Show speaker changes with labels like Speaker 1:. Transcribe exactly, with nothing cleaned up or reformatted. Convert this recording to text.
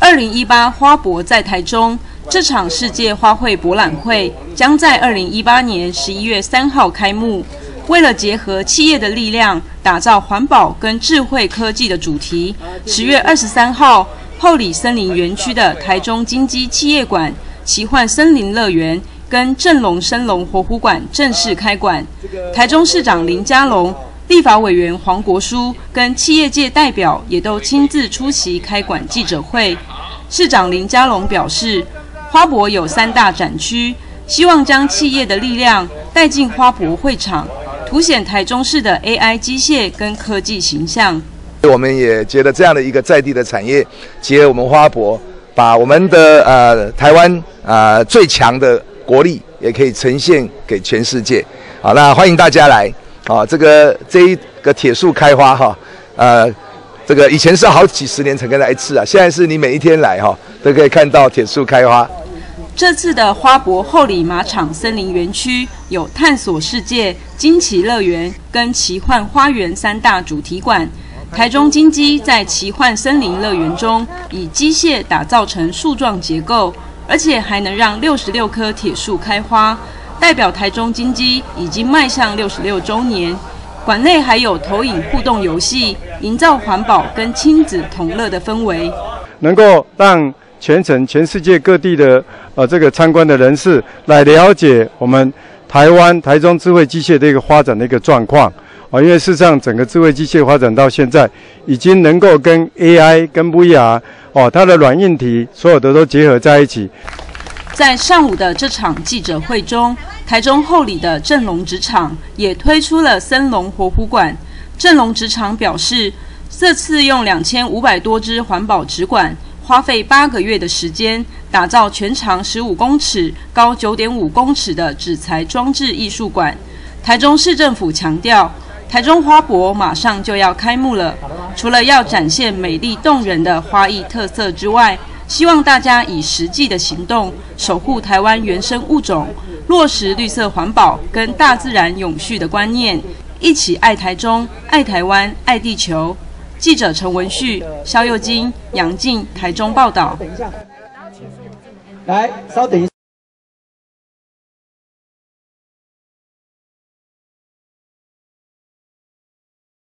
Speaker 1: 二零一八花博在台中，这场世界花卉博览会将在二零一八年十一月三号开幕。为了结合企业的力量，打造环保跟智慧科技的主题，十月二十三号，后里森林园区的台中金鸡企业馆、奇幻森林乐园跟正隆生龙活虎馆正式开馆。台中市长林佳龙、立法委员黄国书跟企业界代表也都亲自出席开馆记者会。市长林佳龙表示，花博有三大展区，希望将企业的力量带进花博会场，凸显台中市的 A I 机械跟科技形象。
Speaker 2: 我们也觉得这样的一个在地的产业，结合我们花博，把我们的呃台湾呃最强的国力，也可以呈现给全世界。好，那欢迎大家来。啊，这个这一个铁树开花哈，呃，这个以前是好几十年才跟来一次啊，现在是你每一天来哈，都可以看到铁树开花。
Speaker 1: 这次的花博后里马场森林园区有探索世界、惊奇乐园跟奇幻花园三大主题馆。台中金鸡在奇幻森林乐园中，以机械打造成树状结构，而且还能让六十六棵铁树开花。代表台中金鸡已经迈向六十六周年，馆内还有投影互动游戏，营造环保跟亲子同乐的氛围，
Speaker 3: 能够让全城、全世界各地的呃这个参观的人士来了解我们台湾台中智慧机械的一个发展的一个状况啊，因为事实上整个智慧机械发展到现在，已经能够跟 A I 跟 V R 哦，它的软硬体所有的都结合在一起。
Speaker 1: 在上午的这场记者会中，台中后里的正隆职场也推出了森龙活虎馆。正隆职场表示，这次用两千五百多支环保纸管，花费八个月的时间，打造全长十五公尺、高九点五公尺的纸材装置艺术馆。台中市政府强调，台中花博马上就要开幕了，除了要展现美丽动人的花艺特色之外，希望大家以实际的行动守护台湾原生物种，落实绿色环保跟大自然永续的观念，一起爱台中、爱台湾、爱地球。记者陈文旭、肖佑金、杨静，台中报道。
Speaker 4: 来，稍等一下。